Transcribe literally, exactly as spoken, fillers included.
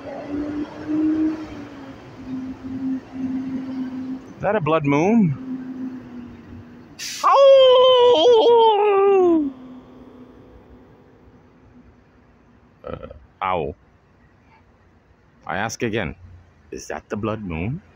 Is that a blood moon? Ow! Uh, ow. I ask again, is that the blood moon?